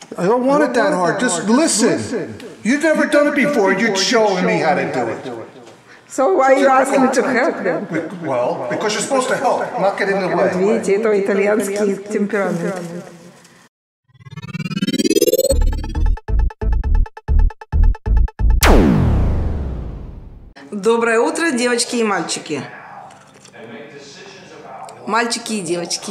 I don't want it that hard. Just listen. You've never done it before. You're showing me how to do it. So why are you asking me to help them? Well, because you're supposed to help, not get in the way. Видите, это итальянский темперамент. Доброе утро, девочки и мальчики. Мальчики и девочки.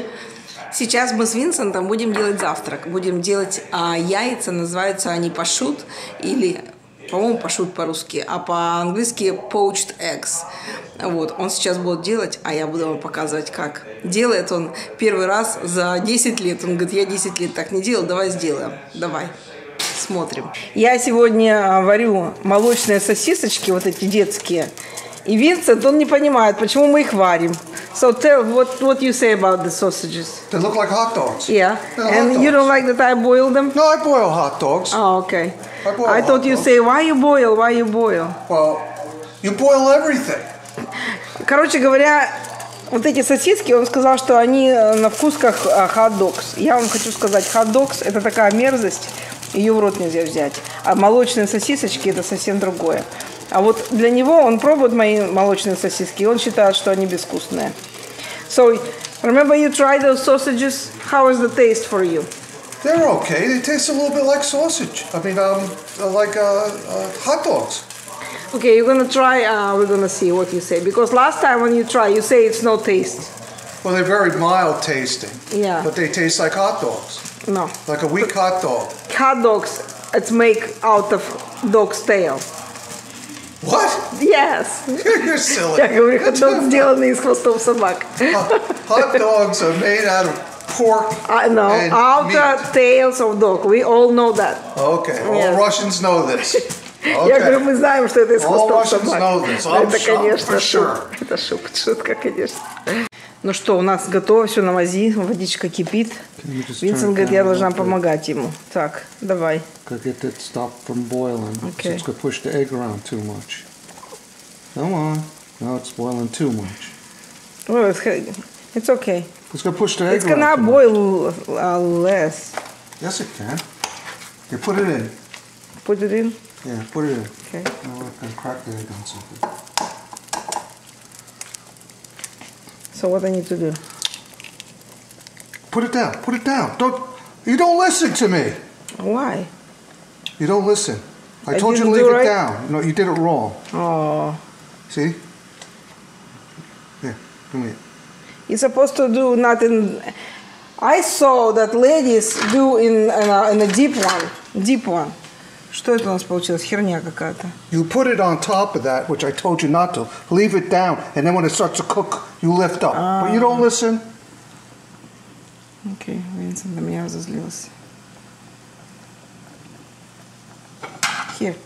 Сейчас мы с Винсентом будем делать завтрак. Будем делать яйца, называются они пашут, или, по-моему, пашут по-русски, а по-английски poached eggs. Вот, он сейчас будет делать, а я буду вам показывать, как. Делает он первый раз за 10 лет. Он говорит, я 10 лет так не делал, давай сделаем. Давай, смотрим. Я сегодня варю молочные сосисочки, вот эти детские. И Винсент, он не понимает, почему мы их варим. So tell what you say about the sausages. They look like hot dogs. Yeah. They're And hot you don't dogs. like that I boil them? No, I boil hot dogs. Oh, okay. I thought you say, why you boil, why you boil? Well, you boil everything. Короче говоря, вот эти сосиски, он сказал, что они на вкус как hot dogs. Я вам хочу сказать, hot dogs – это такая мерзость, ее в рот нельзя взять. А молочные сосисочки – это совсем другое. А вот для него, он пробует мои молочные сосиски, и он считает, что они безвкусные. So, remember you tried those sausages? How is the taste for you? They're okay. They taste a little bit like sausage. I mean, like hot dogs. Okay, you're gonna try, we're gonna see what you say. Because last time when you try, you say it's no taste. Well, they're very mild tasting. Yeah. But they taste like hot dogs. No. Like a weak hot dog. Hot dogs, it's made out of dog's tail. What? Yes. You're silly. Я говорю, hot сделаны из хвостов собак. Hot dogs are made out of pork No, and out meat. of tails of dog. We all know that. Okay, all Yes. Russians know this. Я говорю, мы знаем, что это из All хвостов Russians собак. know this. I'm Это, конечно, for sure. Это шутка, конечно. Ну что, у нас готово, все на мази, водичка кипит. Винсент говорит, я должна помогать ему. Так, давай. Gotta get that stop from boiling. Okay. So it's gonna push the egg around too much. Come on. No, it's boiling too much. Well, it's okay. It's gonna push the egg It's around. gonna too much. boil less. Yes, it can. You put it in. Put it in. Yeah, put it in. Okay. No, I can crack the egg on something. So what I need to do? Put it down. Put it down. You don't listen to me. Why? You don't listen. I I told you to didn't leave do it right? down. No, you did it wrong. Oh. See? Here, give me it. You're supposed to do not in. I saw that ladies do in a deep one. Deep one. Что это у нас получилось? Херня какая-то. You put it on top of that, which I told you not to. Leave it down, and then when it starts to cook, you lift up. But you don't listen. Окей, Винсент на меня разозлился. Here.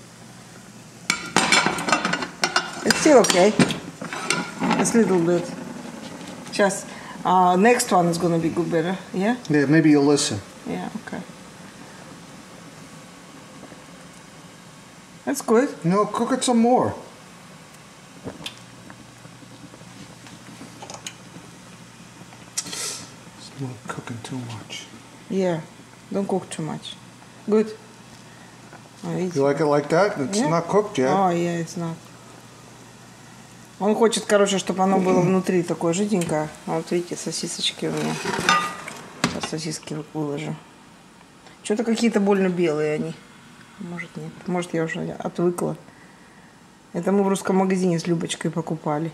It's still okay. It's a little bit. Just next one is gonna be good, better. Yeah. Yeah, maybe you'll listen. Yeah. Okay. That's good. No, cook it some more. It's not cooking too much. Yeah. Don't cook too much. Good. You like it like that? It's Yeah. not cooked yet. Oh, yeah, it's not. Он хочет, короче, чтобы оно было внутри такое жиденькое. Вот видите, сосисочки у меня. Сейчас сосиски выложу. Что-то какие-то больно белые они. Может, нет. Может, я уже отвыкла. Это мы в русском магазине с Любочкой покупали.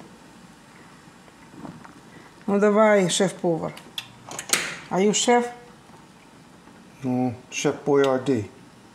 Ну, давай, шеф-повар. Are you chef? No, Chef Boyardee.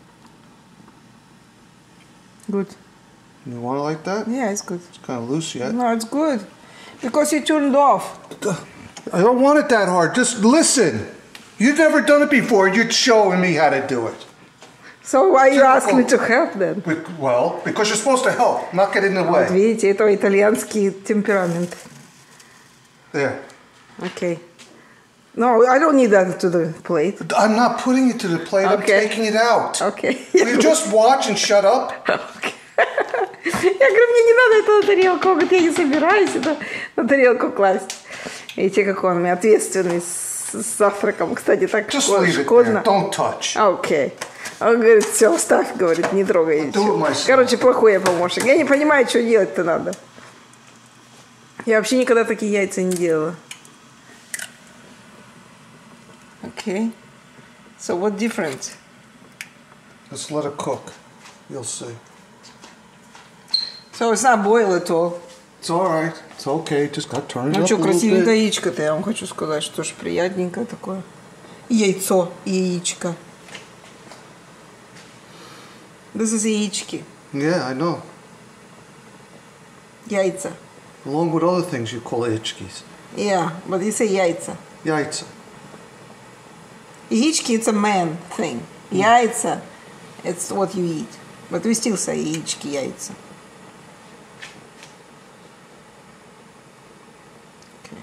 Good. You want it like that? Yeah, it's good. It's kind of loose yet. No, it's good. Because you turned off. I don't want it that hard. Just listen. You've never done it before. You're showing me how to do it. So why you ask me to help then? Well, because you're supposed to help, not get in the way. Вот видите, это итальянский темперамент. There. Okay. No, I don't need that to the plate. I'm not putting it to the plate. Okay. I'm taking it out. Okay. Will you just watch and shut up? Okay. Я говорю, мне не надо это на тарелку. Он говорит, я не собираюсь это на тарелку класть. Видите, какой он у меня ответственный с завтраком. Кстати, так Just leave it шкодно. there. Don't touch. Окей. Он говорит, все, оставь, говорит, не трогай. Do it myself. Короче, плохой я помощник. Я не понимаю, что делать-то надо. Я вообще никогда такие яйца не делала. Окей. So what difference? Just let it cook. You'll see. So it's not boiled at all. It's all right. It's okay. Just got to turn it Ну up что, a little красивенькое bit. яичко-то, я вам хочу сказать, что ж приятненькое такое. Яйцо, яичко. This is яички. Yeah, I know. Яйца. Along with other things you call itchkies. Yeah, but you say яйца. Яйца. Яички, it's a man thing. Яйца, it's what you eat. But we still say яички, яйца. Okay.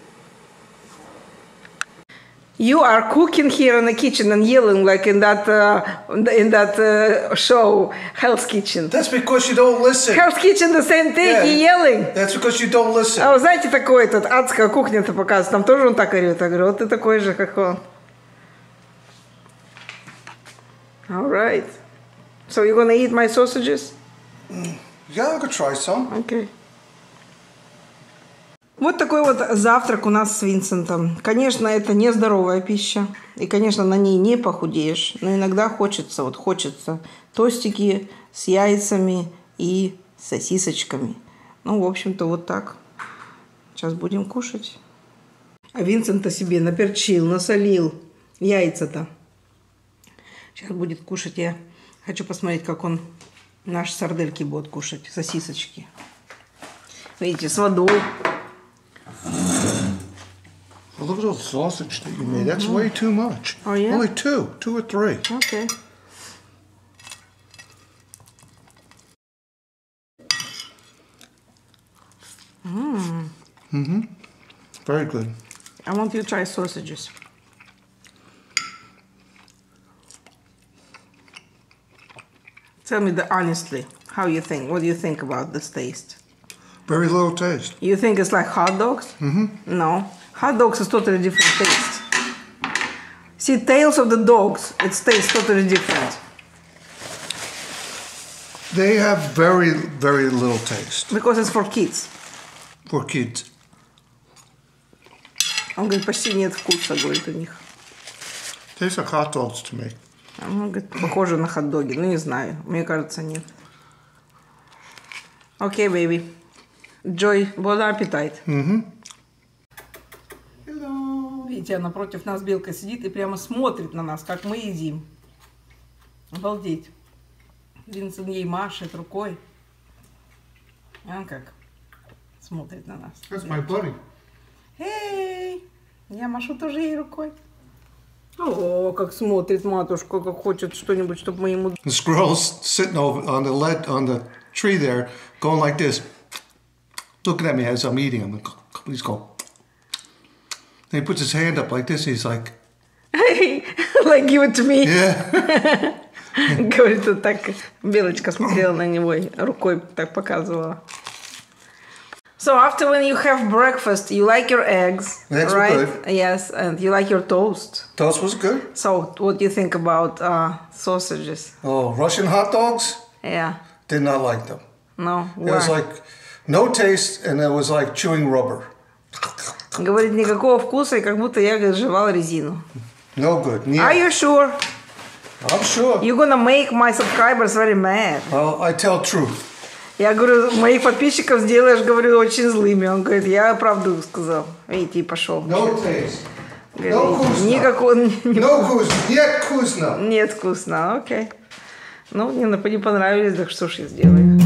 You are cooking here in the kitchen and yelling like in that show, Hell's Kitchen. That's because you don't listen. Hell's Kitchen the same thing, Yeah. и yelling. That's because you don't listen. А вы знаете, такой этот адская кухня-то показывает, там тоже он так орет. Я говорю, вот ты такой же, как он. All right. So you're gonna eat my sausages? Yeah, I could try some. Okay. Вот такой вот завтрак у нас с Винсентом. Конечно, это не здоровая пища. И, конечно, на ней не похудеешь. Но иногда хочется тостики с яйцами и сосисочками. Ну, в общем-то, вот так. Сейчас будем кушать. А Винсент-то себе наперчил, насолил яйца-то. Сейчас будет кушать. Я хочу посмотреть, как он наши сардельки будет кушать, сосисочки. Видите, с водой. Well, look at all the sausage that you made. That's way too much. Oh, yeah? Only two or three. Okay. Very good. I want you to try sausages. Tell me honestly, how you think? What do you think about this taste? Very little taste. You think it's like hot dogs? Mm-hmm. No. Hot dogs is totally different taste. See, tails of the dogs, it tastes totally different. They have very, very little taste Because it's for kids. for kids. Он говорит, почти нет вкуса, говорит, у них. Tastes like hot dogs to me. Он говорит, похоже на хот-доги. Ну, не знаю. Мне кажется, нет. Окей, baby. Joy, bon appetit. Hello. Видите, напротив нас белка сидит и прямо смотрит на нас, как мы едим. Обалдеть. Винсент ей машет рукой. А он как смотрит на нас. That's my buddy. Эй! Я машу тоже ей рукой. О, как смотрит матушка, как хочет что-нибудь, чтобы мы ему... The squirrel's sitting over on the tree there, going like this, looking at me as I'm eating. I'm like, please go. Then he puts his hand up like this. He's like, Like, give it to me. yeah. Говорит, вот так белочка смотрела на него и рукой так показывала. So after when you have breakfast, you like your eggs, Eggs were right? good. Yes, and you like your toast. Toast was good. So what do you think about sausages? Oh, Russian hot dogs? Yeah. Did not like them. No. It was Why? like no taste, and it was like chewing rubber. Говорит, никакого вкуса, и как будто я говорит, жевал резину. No good. Are Yeah, you sure? I'm sure. You're gonna make my subscribers very mad. Well, I tell truth. Я говорю, моих подписчиков сделаешь, говорю, очень злыми. Он говорит, я правду сказал. Видите, и пошел. No taste. Говорит, No вкусно. никакого... No вкусно. Нет вкусно. Нет вкусно, окей. Ну, мне не понравились, так что ж я сделаю.